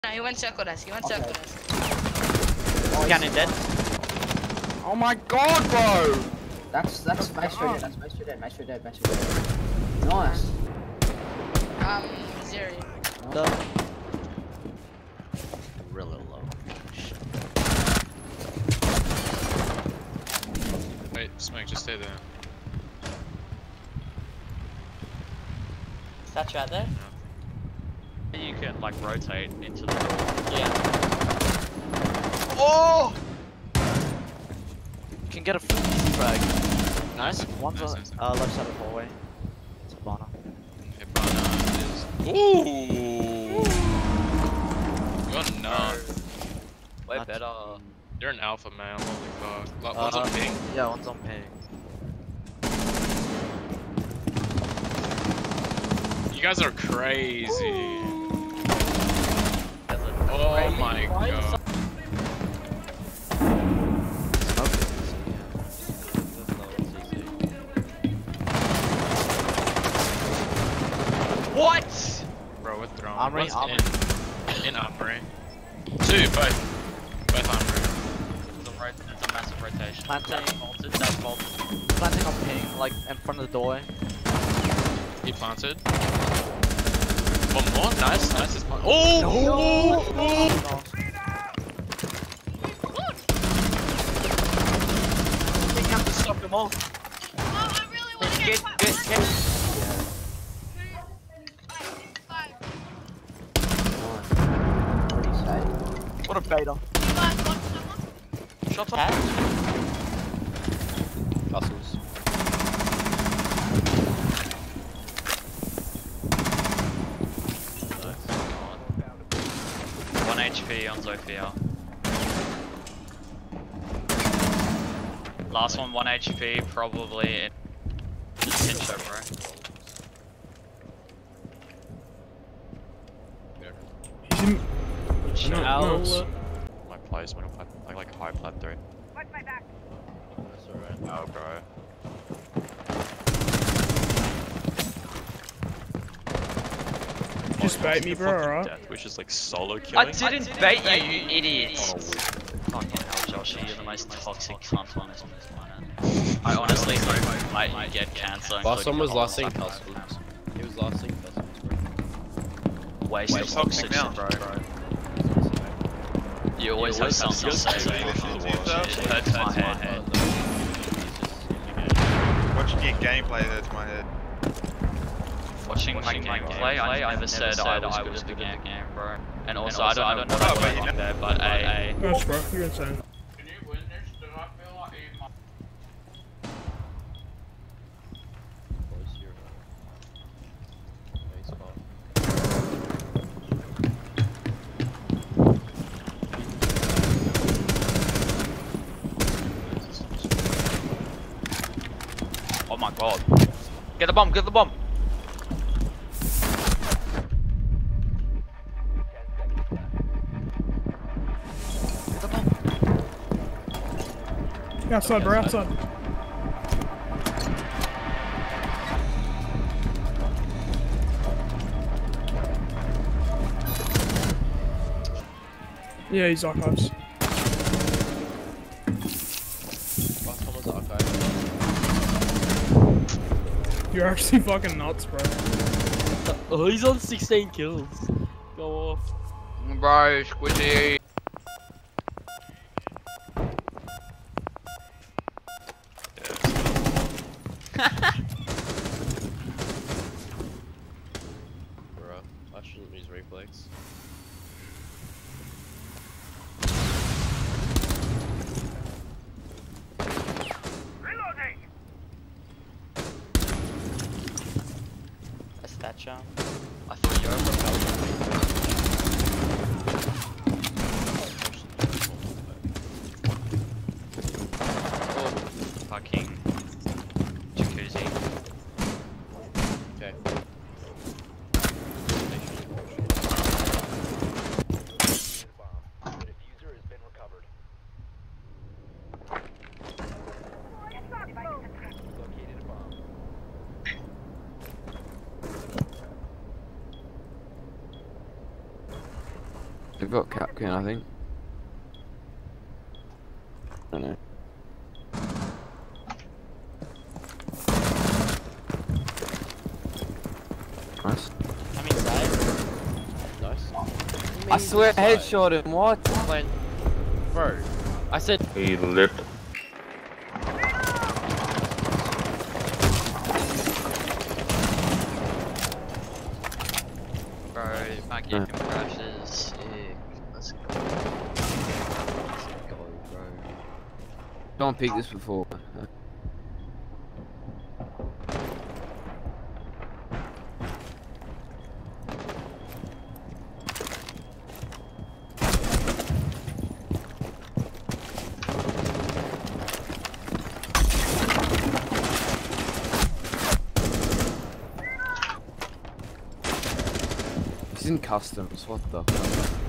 No, he went circle us. He went circle us. Scanning dead. Oh my god, bro! That's Maestro dead. That's Maestro dead. Maestro dead. Maestro dead. Nice. Zeri. Really low. Wait, Smoke, just stay there. Statue out there? You can like rotate into the Yeah. Oh! You can get a full frag. Nice. One's on Nice. left side of the hallway. It's a banner. Hibana is. Ooh! You're not. way Not- better. You're an alpha man, holy fuck. Like, one's on ping. Yeah, one's on ping. You guys are crazy. Oh my god. What? Bro, we're thrown. Armory, One's armory. in armory. Two, both armory. There's a massive rotation. Planting. That's vaulted. Planting on ping, like in front of the doorway. He planted. One more, nice, he's planted. Oh! We have to stop them all. Oh, I really want to Get. Pretty safe. What a beta. Shot on. Hustles. One HP on Zofia. Last one 1 HP, probably in just hit shot, bro. Nice. My placement, like a high plat 3. Watch my back. Oh, bro. Just bait me, bro, alright? Death, which is like solo killing. I didn't bait you, you idiots! Fucking hell, Josh, you're the most toxic cunt on this planet. I honestly hope I get cancer. Last one was last thing thing customs. He was last thing customs, bro. Waste of oxygen, bro. You always have something to say. It hurts my head. Watching your gameplay hurts my head. Watching my gameplay, I never said I was good at the game, bro. And also, I don't know what I went on there, but a. Nice, bro. You're insane. Can you win this? Does I feel like Close your base spot. Oh my god. Get the bomb, get the bomb! Outside, bro. Outside. Yeah, he's archives. Last one was archive. You're actually fucking nuts, bro. Oh, he's on 16 kills. Go off. Bro, squidgy. Bruh, I shouldn't use reflex. reloading. A statue. I feel you're a They've got Capcan, I think. I don't know. Nice. I'm inside. Nice. I swear, headshot him. What? Playing. Bro. I said. He lit. Bro, my game crashes. Sick. Let's go. Let's go, bro. Don't pick this before. He's in customs, what the fuck?